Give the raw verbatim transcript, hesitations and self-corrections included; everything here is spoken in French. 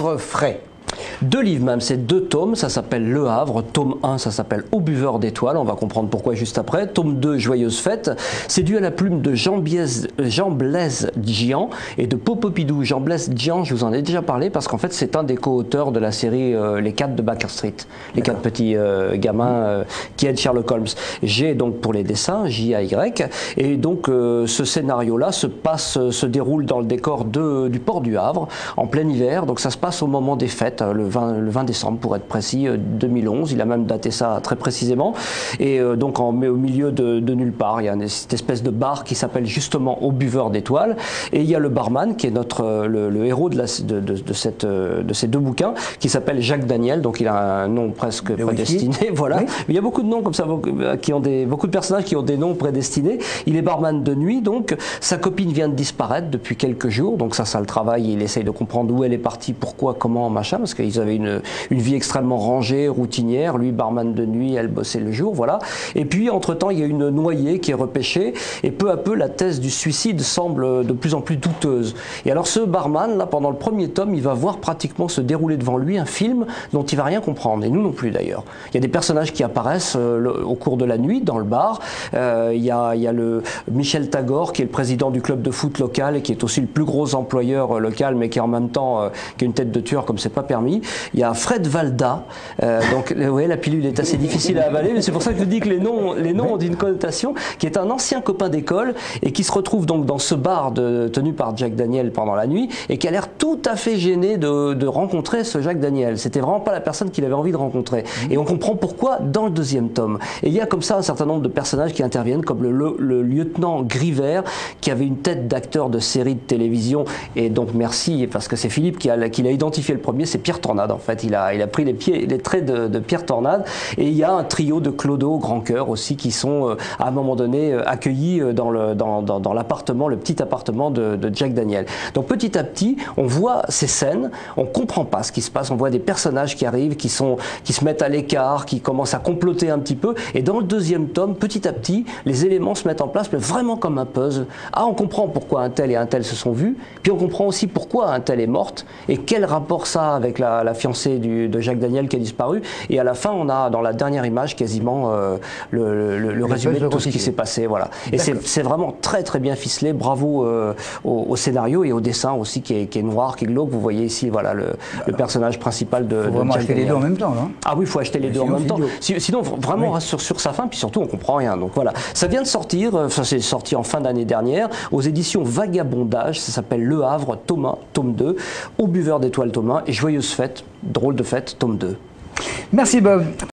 Havre frais. Deux livres même, c'est deux tomes, ça s'appelle Le Havre, tome un, ça s'appelle Au buveur d'étoiles, on va comprendre pourquoi juste après, tome deux, Joyeuse fête, c'est dû à la plume de Jean-Blaise Jean Dian et de Popopidou. Jean-Blaise Dian, je vous en ai déjà parlé parce qu'en fait c'est un des co-auteurs de la série euh, Les quatre de Baker Street, les quatre petits euh, gamins euh, qui aident Sherlock Holmes. J'ai donc pour les dessins, J A Y, et donc euh, ce scénario-là se passe, se déroule dans le décor de, du port du Havre, en plein hiver, donc ça se passe au moment des fêtes, le vingt, le vingt décembre pour être précis, deux mille onze, il a même daté ça très précisément, et euh, donc en, au milieu de, de nulle part, il y a une, cette espèce de bar qui s'appelle justement Au buveur d'étoiles, et il y a le barman qui est notre, le, le héros de, la, de, de, de, cette, de ces deux bouquins, qui s'appelle Jacques Daniel, donc il a un nom presque le prédestiné, wiki. Voilà, oui. Mais il y a beaucoup de noms comme ça, qui ont des, beaucoup de personnages qui ont des noms prédestinés, il est barman de nuit, donc sa copine vient de disparaître depuis quelques jours, donc ça, ça le travaille, il essaye de comprendre où elle est partie, pourquoi, comment, machin, parce qu'ils avaient une, une vie extrêmement rangée, routinière, lui barman de nuit, elle bossait le jour, voilà. Et puis entre-temps, il y a une noyée qui est repêchée, et peu à peu, la thèse du suicide semble de plus en plus douteuse. Et alors ce barman, là, pendant le premier tome, il va voir pratiquement se dérouler devant lui un film dont il va rien comprendre, et nous non plus d'ailleurs. Il y a des personnages qui apparaissent euh, le, au cours de la nuit, dans le bar, euh, il y a, il y a le Michel Tagore, qui est le président du club de foot local, et qui est aussi le plus gros employeur euh, local, mais qui en même temps, euh, qui a une tête de tueur comme c'est pas permis. Il y a Fred Valda, euh, donc vous voyez, la pilule est assez difficile à avaler, mais c'est pour ça que je vous dis que les noms, les noms ont une connotation, qui est un ancien copain d'école et qui se retrouve donc dans ce bar de, tenu par Jack Daniel pendant la nuit et qui a l'air tout à fait gêné de, de rencontrer ce Jack Daniel. C'était vraiment pas la personne qu'il avait envie de rencontrer. Et on comprend pourquoi dans le deuxième tome. Et il y a comme ça un certain nombre de personnages qui interviennent, comme le, le, le lieutenant Griver, qui avait une tête d'acteur de série de télévision, et donc merci, parce que c'est Philippe qui a, qui l'a identifié le premier, c'est Pierre Tornade en fait. Il a, il a pris les, pieds, les traits de, de Pierre Tornade, et il y a un trio de Clodo Grand Cœur aussi qui sont euh, à un moment donné euh, accueillis dans, le, dans, dans, dans l'appartement, le petit appartement de, de Jack Daniel. Donc petit à petit, on voit ces scènes, on comprend pas ce qui se passe, on voit des personnages qui arrivent, qui, sont, qui se mettent à l'écart, qui commencent à comploter un petit peu, et dans le deuxième tome, petit à petit, les éléments se mettent en place, mais vraiment comme un puzzle. Ah, on comprend pourquoi un tel et un tel se sont vus, puis on comprend aussi pourquoi un tel est morte, et quel rapport ça a avec la, la fiancée du, de Jacques Daniel qui a disparu, et à la fin, on a dans la dernière image quasiment euh, le, le, le résumé de tout ce qui s'est passé, voilà. Et c'est vraiment très très bien ficelé, bravo euh, au, au scénario et au dessin aussi qui est, qui est noir, qui est glauque. Vous voyez ici, voilà, le, le personnage principal de. Il faut vraiment acheter les deux en même temps, non? Ah oui, il faut acheter les deux en même temps. Sinon, vraiment, on reste sur, sur sa fin, puis surtout, on comprend rien. Donc voilà, ça vient de sortir, ça s'est sorti en fin d'année dernière, aux éditions Vagabondage, ça s'appelle Le Havre, tome un, tome deux, Au buveur d'étoiles, tome un, et Joyeuse fête, drôle de fête, tome deux. Merci Bob.